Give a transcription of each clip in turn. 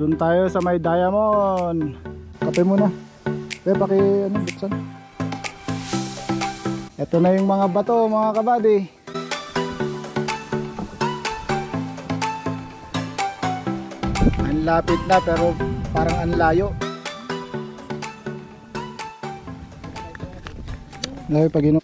Doon tayo sa may diamond. Kape muna. Paki buksan. Ito na yung mga bato, mga kabady. Ang lapit na pero parang ang layo. Layo pag ino.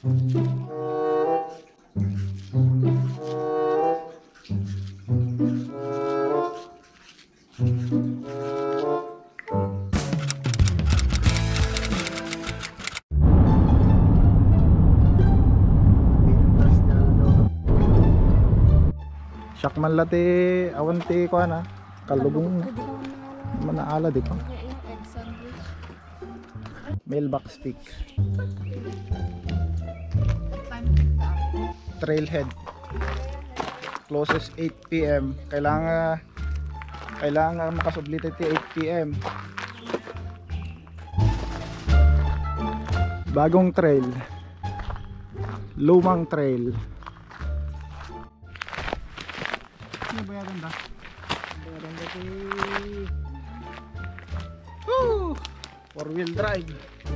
Syakman lati awanti ko na kalubong manaala di ko. Mailbox peak. Trailhead. Closes 8 PM. Kailangan makasublited 8 PM. Bagong trail. Lumang trail. Ano ba yan ba? Bayaran ba ito? Woo! 4-wheel drive.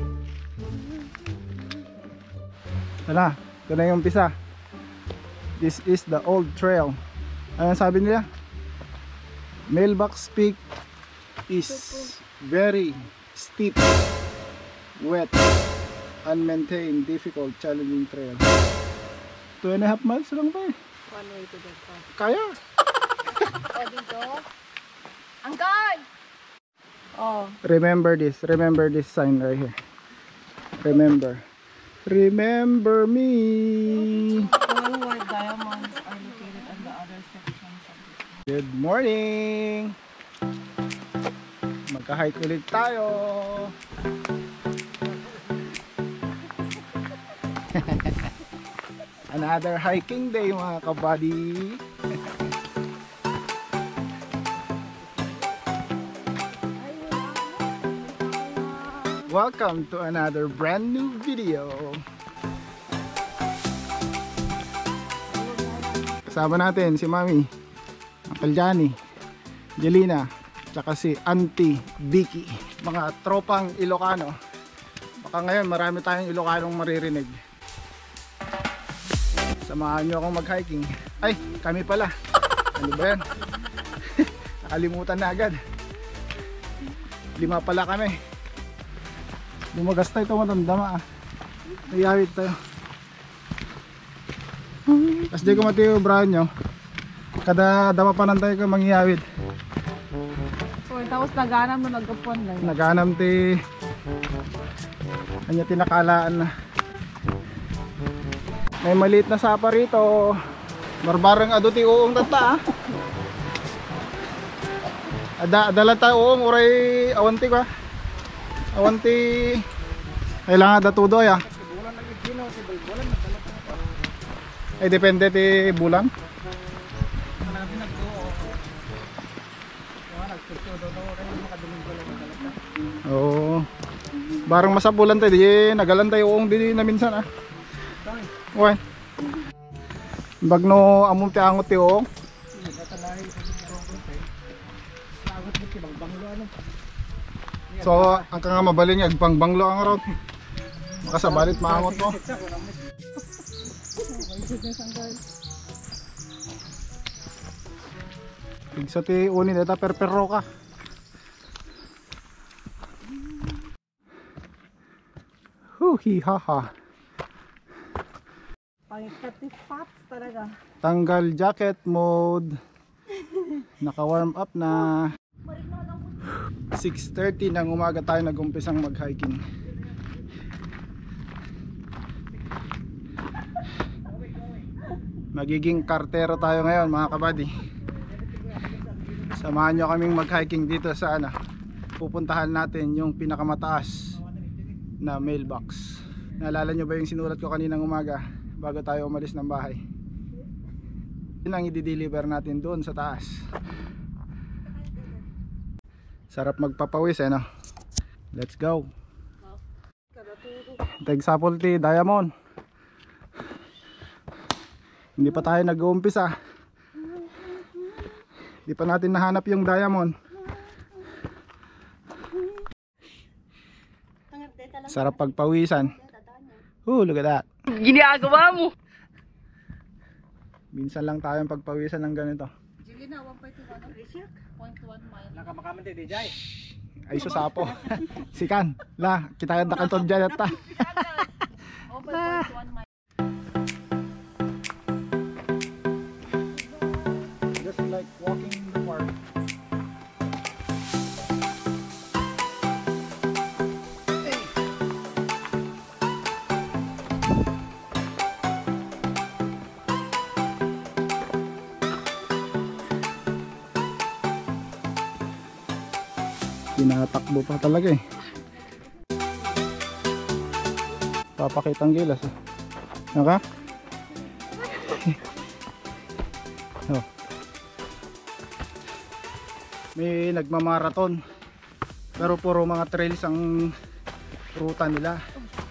Hala, ito na yung umpisa. This is the old trail. Ano sabi nila? Mailbox peak is very steep, wet, unmaintained, difficult, challenging trail. 2.5 miles lang ba eh? One way to get off. Kaya? O dito? Angkol! Oh. Remember this sign right here. Remember me. All white diamonds are located on the other sections of the Good morning. Magka-hike ulit tayo. Another hiking day mga kabady. Welcome to another brand new video. Kasama natin si Mami, Uncle Johnny, Jelina, tsaka si Auntie Vicky. Mga tropang Ilocano. Baka ngayon marami tayong Ilocanong maririnig. Samahan nyo akong mag-hiking. Ay, kami pala. Ano ba yan? Nakalimutan na agad. 5 pala kami. Lumagas tayo ito matandama ah. Nayawit tayo. Tapos di ko matiyo brahan nyo. Kada dama pa nantay ko mangyawid. tapos naganam no nagkapon lang. Naganam ti kanya tinakalaan na. May maliit na sapa rito. Barbarang ado ti uong tata ah. Adala tayo uong uray awanti ka. Awanti kailangan datudo ya. Ay depende ti bulan. Oo. Barang masabulan tayo di nagalan tayo uong di na minsan ah. Uy. Bagno among ti angot ti uong. So, ang kang mabali niya, agpangbanglo ang road. Makasabalit maangot mo. Pigsa ti unin ita perperro ka. Hihaha. Pangkatipaps talaga. Tanggal jacket mode. Naka-warm up na. 6:30 ng umaga tayo nag-umpisang mag-hiking. Magiging kartero tayo ngayon mga kabady. Samahan nyo kaming mag-hiking dito sa ano. Pupuntahan natin yung pinakamataas na mailbox. Naalala nyo ba yung sinulat ko kaninang umaga bago tayo umalis ng bahay? Yun ang i-deliver natin doon sa taas. Sarap magpapawis eh no. Let's go. Tagsapol ti Diamond. Hindi pa tayo nag-uumpisa. Hindi pa natin nahanap yung Diamond. Sarap pagpawisan. Look at that. Ginagawa mo. Minsan lang tayong pagpawisan ng ganito. Jelina, 1.21 mile. Nakakamante di jay. Ay susapo. Sikan. La, kita yung dakantod dyan at ta. 1.1 mile. Just like walking in the park. Tinatakbo pa talaga eh. Papakitang gilas eh. Naka? Oh. May nagmamarathon. Pero puro mga trails ang ruta nila.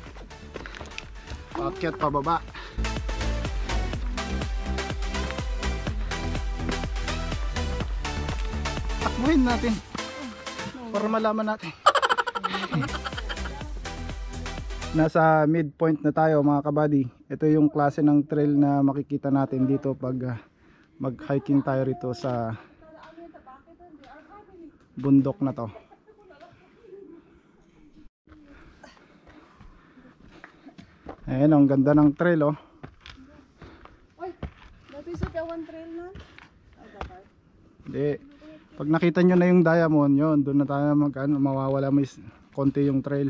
Paakyat pababa. Takbuhin natin para malaman natin. Nasa midpoint na tayo mga kabady. Ito yung klase ng trail na makikita natin dito pag mag-hiking tayo rito sa bundok na to. Ayan, ang ganda ng trail oh. Oy, dati sa Kawan trail na. Hindi. Pag nakita nyo na yung diamond, yun, doon na tayo mawawala may konti yung trail.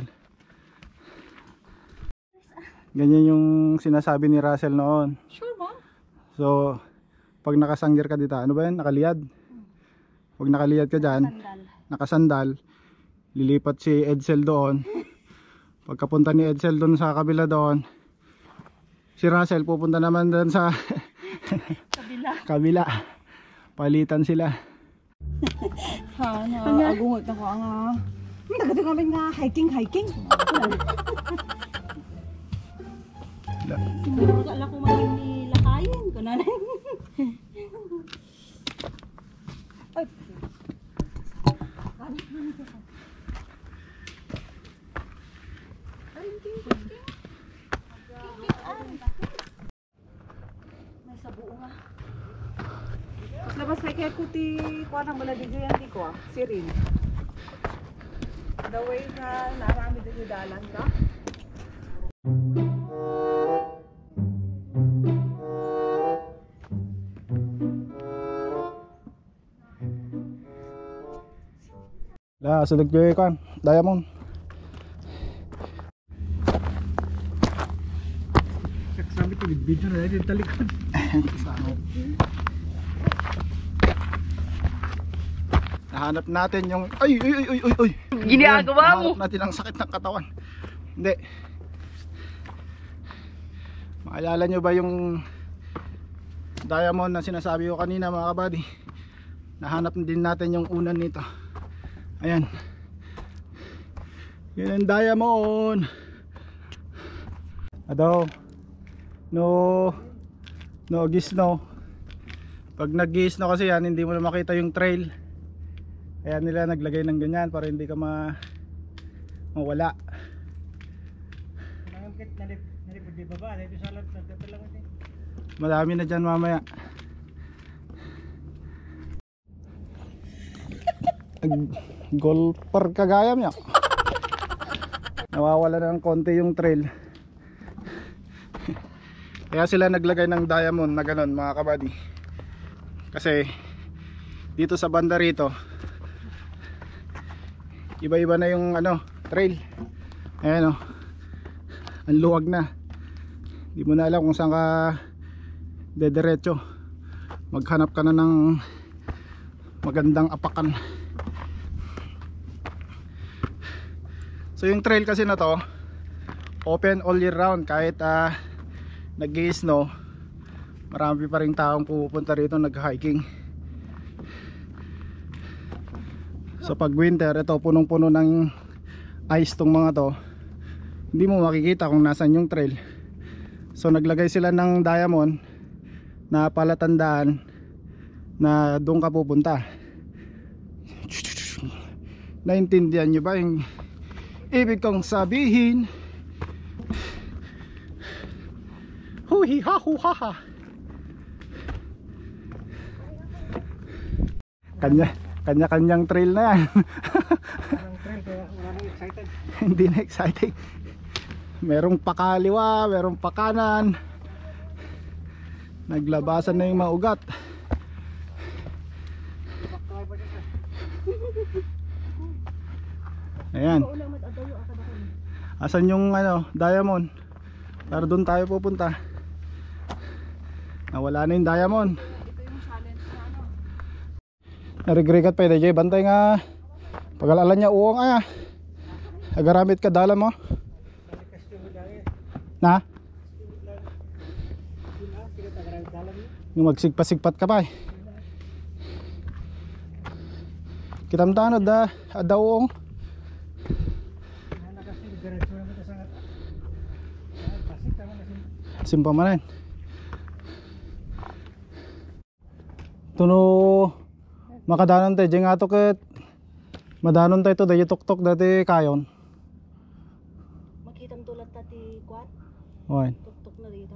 Ganyan yung sinasabi ni Russell noon. Sure ba? So, pag nakasanggir ka dito, ano ba yan? Nakaliyad. Pag nakaliyad ka dyan, nakasandal, lilipat si Edsel doon. Pagkapunta ni Edsel doon sa kabila doon, si Russell pupunta naman doon sa kabila. Palitan sila. Ha, naagungot ako nga. Nagdagan kami nga hiking. Siguro ka lang kung maging nilakayin ko na rin. May sabuo nga. Labas may kaya kuti kuha ng bala dito yan di ko si Rin. The way na narami dito dalan ka. Sunod ko yung diamond. Sabi ko video na dito talikod. Nahanap natin yung ay. Ginagawa mo. Nahanap natin ang sakit ng katawan. Hindi. Maalala nyo ba yung diamond na sinasabi ko kanina mga kabady? Nahanap din natin yung unan nito. Ayan. Yan ang diamond. Ado. No gisno. Pag nag-gisno kasi yan, hindi mo na makita yung trail. Kaya nila naglagay ng ganyan para hindi ka mawala. Nalipod di baba, dito sa lang ito. Madami na dyan mamaya. Golfer kagaya niya. Nawawala na ng konti yung trail. Kaya sila naglagay ng diamond na ganon mga kabady. Kasi dito sa banda rito iba-iba na yung trail. Ayan ang luwag na. Di mo na alam kung saan ka dediretso. Maghanap ka na ng magandang apakan. So yung trail kasi na to open all year round. Kahit nag-i-snow, marami pa rin taong pupunta rito nag-hiking. So pag winter, ito punong-puno ng ice tong mga to. Hindi mo makikita kung nasan yung trail. So naglagay sila ng diamond na palatandaan na doon ka pupunta. Naintindihan nyo ba yung ibig kong sabihin, huhi ha hu ha ha. Kanya-kanyang trail na yan. Parang trail kaya wala nang excited. Hindi na exciting. Merong pakaliwa, merong pakanan. Naglabasan na yung mga ugat. Ayan. Asan yung diamond? Para doon tayo pupunta. Nawala na yung diamond. Narigrigat pa yun, bantay nga. Pag-alalan niya uong ay agaramit ka dala mo. Na? Yung magsigpa-sigpat ka pa eh. Kitamtaan ada uong. Simpa man rin. Tuno makadanon tayo dyan nga to ket madanon tayo to dahil tuk-tuk dati kayon. Makitang tulad tati kwan, Okay. tuktok na dito.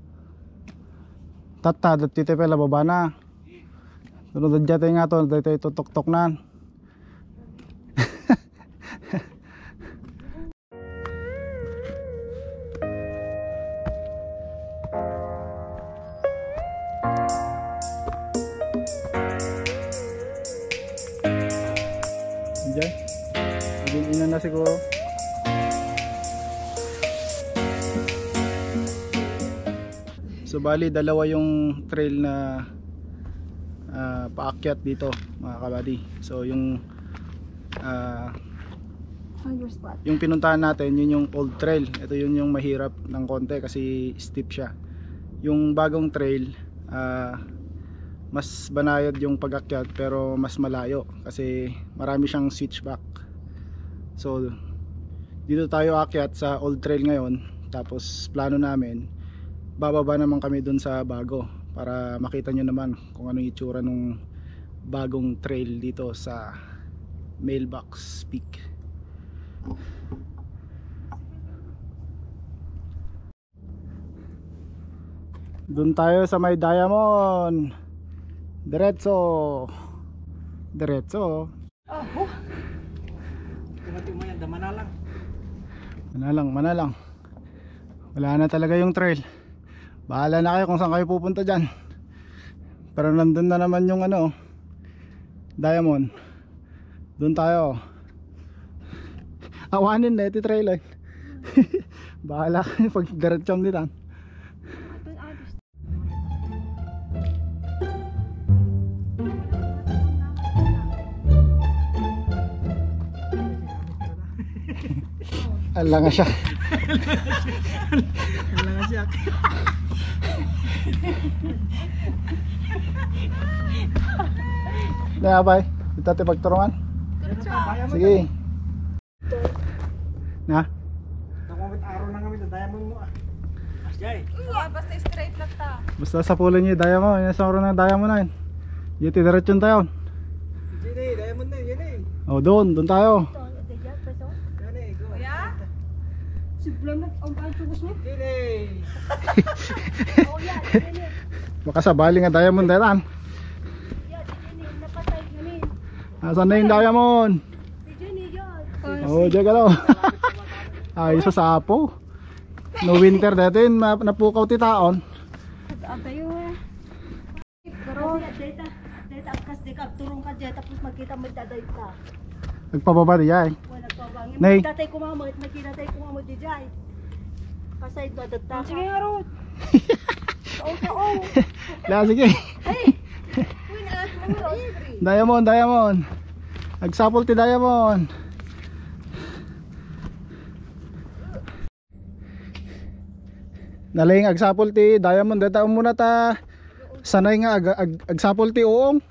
Tata dati tayo pala baba na. Tunod dyan tayo nga to dahil tayo tutuk-tuk na. Diyan. Ina na siguro. So bali dalawa yung trail na paakyat dito mga kabady. So yung yung pinuntahan natin yun yung old trail. Ito yun yung mahirap ng konti kasi steep siya. Yung bagong trail mas banayad yung pag-akyat pero mas malayo kasi marami siyang switchback. So dito tayo akyat sa old trail ngayon, tapos plano namin bababa naman kami dun sa bago para makita nyo naman kung ano yung itsura nung bagong trail dito sa Mailbox Peak. Dun tayo sa may diamond. Diretso. Diretso. Kumati mo yan, dama na lang. Manalang. Wala na talaga yung trail. Bahala na kayo kung saan kayo pupunta dyan. Pero nandun na naman yung diamond. Doon tayo. Awanin na iti trail eh. Bahala kayo pag diretsyon dito. Ala nga siya. Wala nga siya. Nabay, dito tayo pagturungan. Sige. Na? Nakumit araw na kami sa diamond mo ah. Asjay. Basta straight lang ta. Basta sa pulo niyo diamond, yung sa oras ng diamond na yun. Dito diretsyon tayo. Yun eh, diamond na yun eh. Oh, doon tayo. Yan eh, go. Kuya? Yun eh. Baka sabali nga diamond dito. Asan na yung diamond? Oh, diyan ka daw. Ay, sa sapo. No winter dati, napukaw ti taon. Nagpababa di jay. Nay. Tatay kumamot, magkinatay kumamot di jay. Kasay ito, adagta. Sige nga ron. La, sige. Diamond. Nagsapol ti diamond. Naling agsapol ti diamond data muna ta. Sanay nga agsapol ti uong.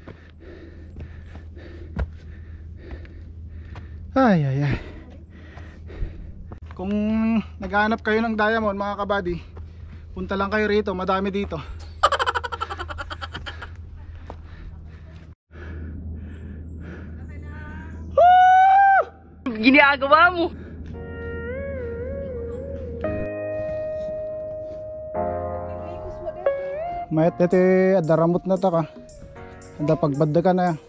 Ay. Kung naghahanap kayo ng diamond mga kabady, punta lang kayo rito, madami dito. ginagawa mo? Mayat dito ada ramot na ta ka. Ada pagbadda ka na.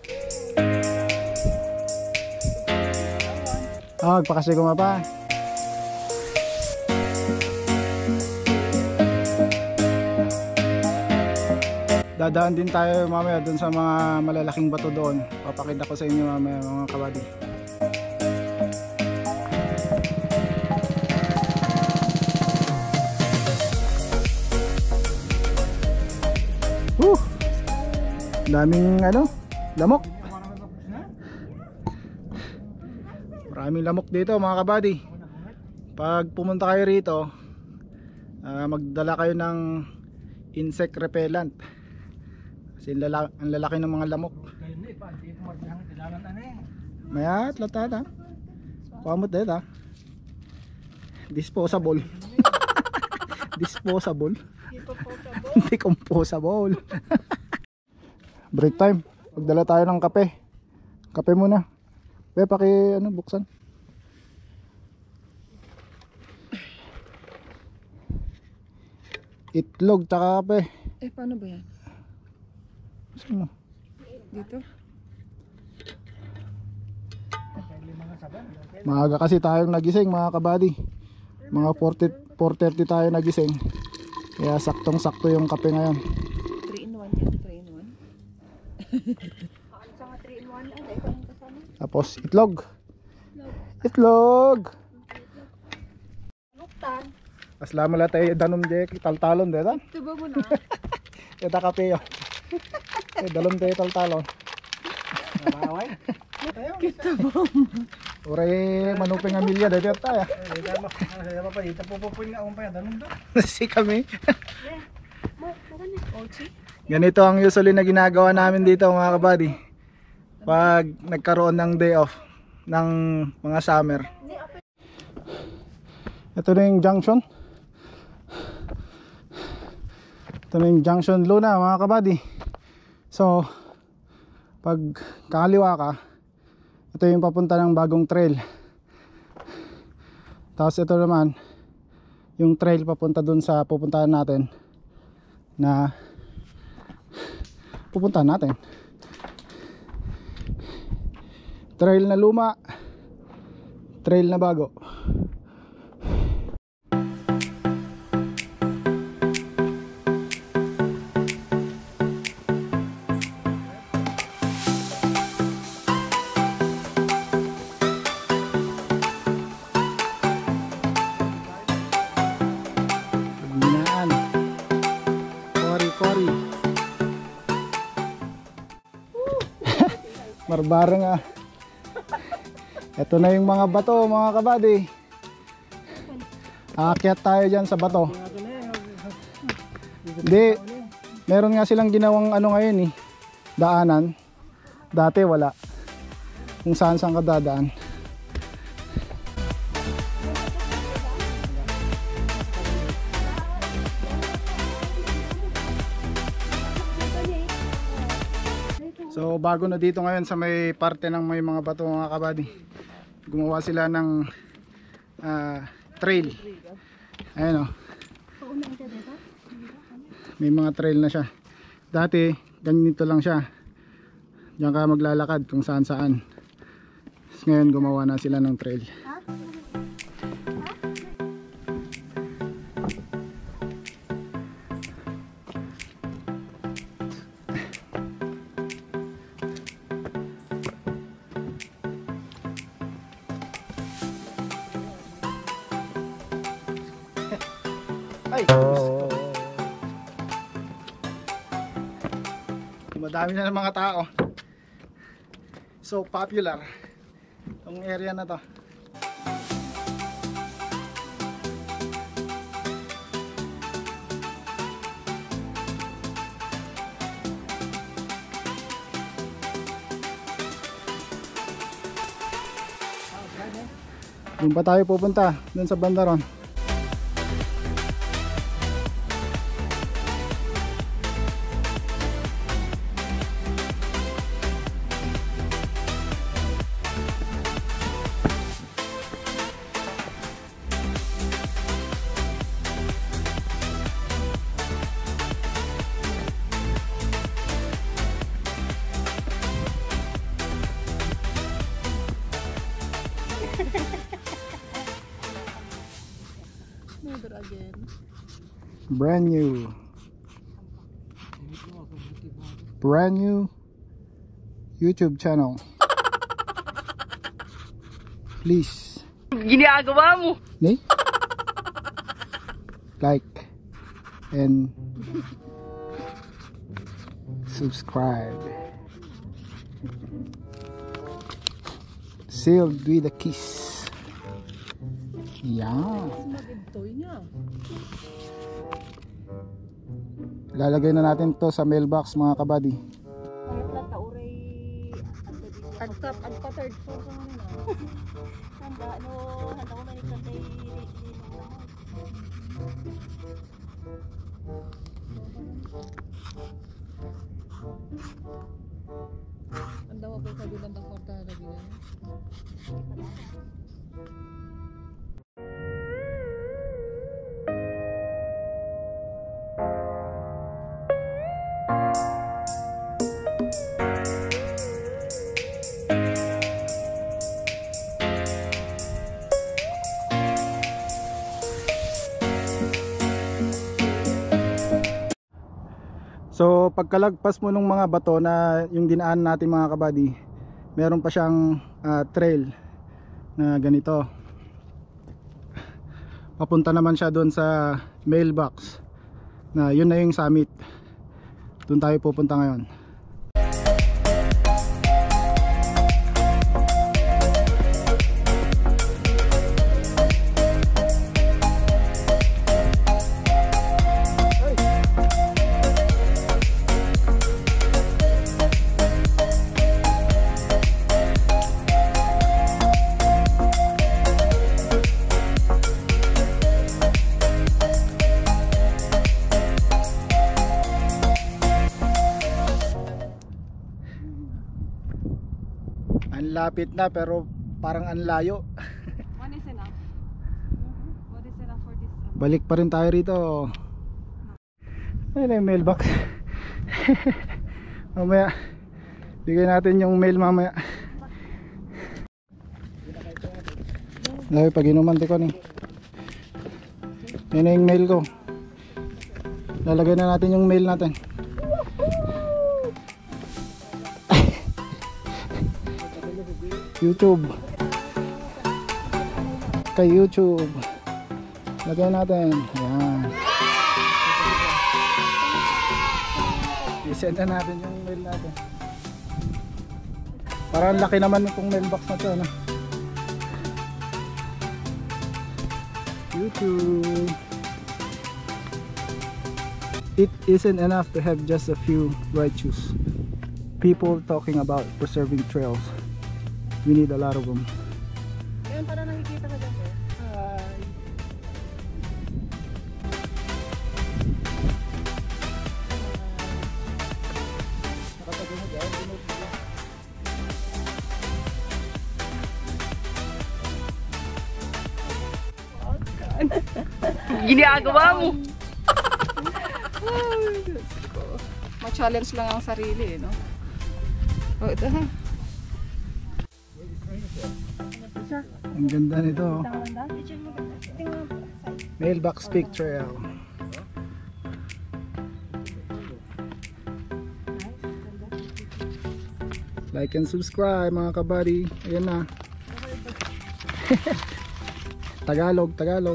Magpakasi ko pa. Dadaan din tayo mamaya dun sa mga malalaking bato doon. Papakita ko sa inyo mamaya mga kabady. Daming lamok. Maraming lamok dito mga kabady. Pag pumunta kayo rito, magdala kayo ng insect repellent. Kasi ang lalaki ng mga lamok. Mayat latata. Pamot dito. Disposable. Disposable. Hindi composable. Break time. Magdala tayo ng kape. Kape muna. Buksan. Itlog tsaka kape. Paano ba yan? Saan mo? Dito? Maaga kasi tayong nagising mga kabady. Mga 4:30 tayo nagising. Kaya saktong sakto yung kape ngayon. 3-in-1 yan, 3-in-1. Tapos itlog. Itlog. Aslama la tayo danom dek taltalon deta. Tuba mo na. Eta kape yo. Dalom tayo taltalon. Nawaway. Kita mo. Ore manuping amilya deta tayo. Saya pa dito pupupuin nga umpay danon do. Si kami. Ganito ang usually na ginagawa namin dito mga kabady. Pag nagkaroon ng day off ng mga summer. Ito na yung junction. Ito na yung junction Luna mga kabady. So pag kakaliwa ka, ito yung papunta ng bagong trail. Tapos ito naman yung trail papunta dun sa pupuntahan natin na pupuntahan natin. Trail na luma, trail na bago. Pagminaan, kori-kori. Marbarang ah. Ito na yung mga bato mga kabady. Aakyat tayo dyan sa bato. Hindi, meron nga silang ginawang ngayon daanan. Dati wala. Kung saan ka dadaan. So bago na dito ngayon sa may parte ng may mga bato mga kabady. Gumawa sila ng trail. Ayan o. May mga trail na siya. Dati ganito lang siya. Diyan ka maglalakad kung saan saan. Ngayon gumawa na sila ng trail. Ay, madami na ng mga tao. So popular itong area na to. Doon pa tayo pupunta, doon sa banda ron. Neither again. Brand new. Brand new YouTube channel. Please. Ginagawa mo! Ni? Like and subscribe. Sealed with a kiss. Yeah. Toy niya. Lalagay na natin to sa mailbox mga kabady. Agpa third floor ko muna. Handa mo manikang kay Ang daw ako kabilang ng kwarta na gina. So pagkalagpas mo ng mga bato na yung dinaan natin mga kabady, meron pa siyang trail na ganito. Papunta naman siya doon sa mailbox na yun na yung summit. Doon tayo pupunta ngayon. Ang lapit na pero parang ang layo. One is enough. What is enough for this? Balik pa rin tayo rito. Ayun na yung mailbox. Mamaya bigay natin yung mail mamaya. Dahil pag inuman ko ni. Yan na yung mail ko. Lalagay na natin yung mail natin. YouTube. Kay YouTube. Lagay natin. Ayan. I-send na natin yung mail natin. Parang laki naman itong mailbox na to, no? YouTube. It isn't enough to have just a few righteous people talking about preserving trails. We need a lot of them. Ayun, para nakikita ka dyan eh. Ginagawa mo! Ay, Diyos ko. Ma-challenge lang ang sarili, no? O, ito ha. Ang ganda nito, oh. Mailbox Peak Trail. Like and subscribe mga kabady. Ayan na. Tagalog.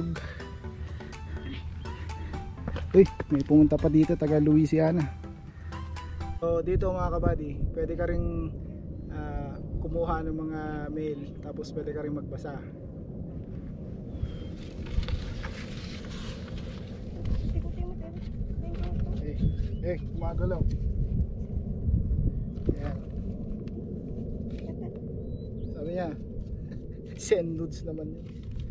Uy, may pumunta pa dito, taga Louisiana. So dito mga kabady, pwede ka ring kumuha ng mga mail, tapos pwede ka rin magbasa. Gumagalaw. Ayan. Sabi niya send nudes naman yun.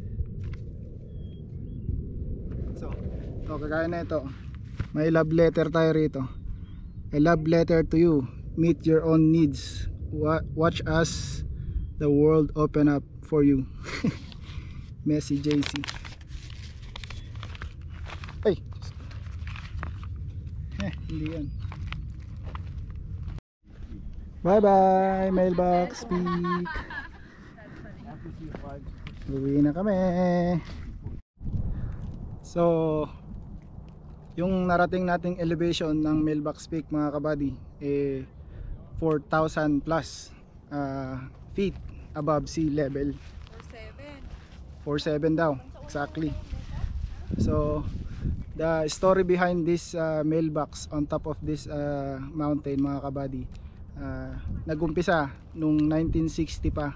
So kagaya na ito, may love letter tayo rito. A love letter to you. Meet your own needs. Watch as the world open up for you. Messi JC. Ay, hindi yan. Bye bye mailbox Peak. Uwi na kami. So yung narating nating elevation ng Mailbox Peak mga kabady 4,000 plus feet above sea level. 4.7 daw exactly. So the story behind this mailbox on top of this mountain mga kabady, nagumpisa nung 1960 pa.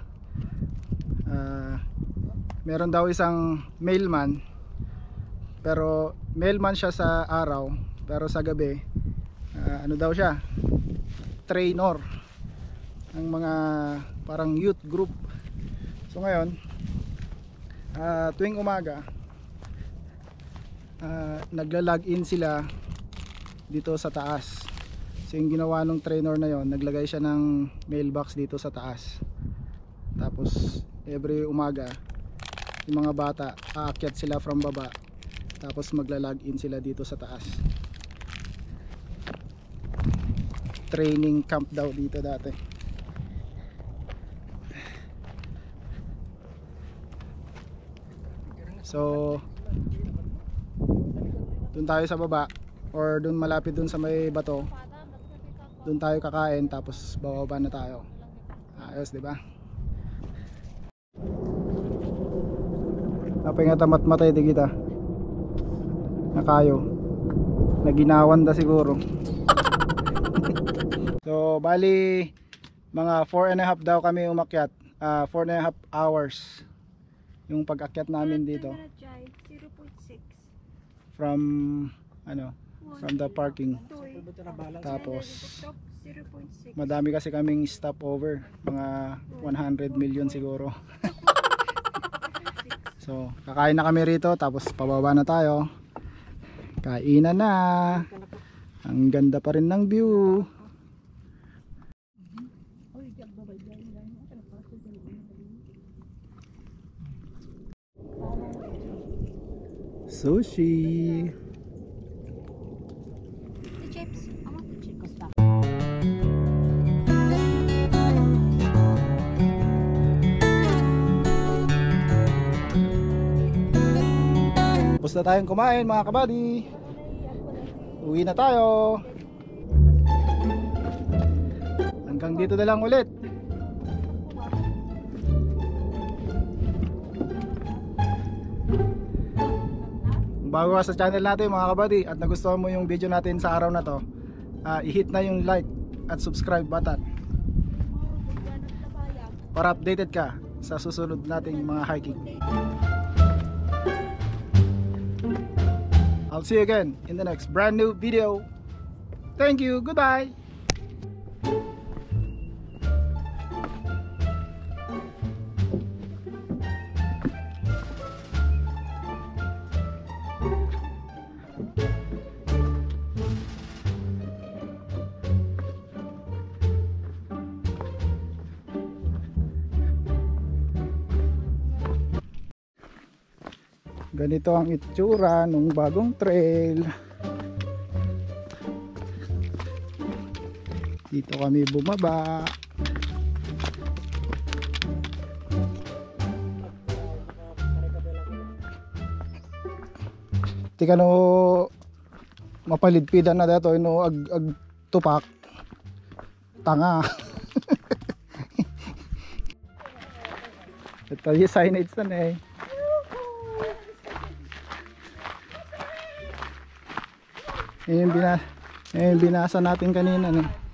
Meron daw isang mailman, pero mailman siya sa araw, pero sa gabi ano daw siya, trainer ng mga parang youth group. So ngayon tuwing umaga nagla-log-in sila dito sa taas. So yung ginawa ng trainer na yon, naglagay siya ng mailbox dito sa taas. Tapos every umaga yung mga bata aakyat sila from baba, tapos magla-log-in sila dito sa taas. Training camp daw dito dati. So doon tayo sa baba, or doon malapit doon sa may bato, doon tayo kakain, tapos bababa na tayo. Ayos, di ba? Apa nga tamat matay di kita nakayo, naginawan da siguro. So bali mga 4.5 daw kami umakyat, 4.5 hours yung pag-akyat namin dito from from the parking. Tapos madami kasi kaming stopover, mga 100 million siguro. So kakain na kami rito, tapos pababa na tayo, kainan na. Ang ganda pa rin ng view. Sushi. Chips. I want the chips. Tapos na tayong kumain mga kabady. Uwi na tayo. Hanggang dito na lang ulit. Bago ka sa channel natin mga kabady at nagustuhan mo yung video natin sa araw na to, i-hit na yung like at subscribe button para updated ka sa susunod nating mga hiking. I'll see you again in the next brand new video. Thank you, goodbye. Ganito ang itsura nung bagong trail. Dito kami bumaba. Tika no mapalidpidan na dato no ag tupak tanga. Ito yung signage na eh. Yung binasa natin kanina, no?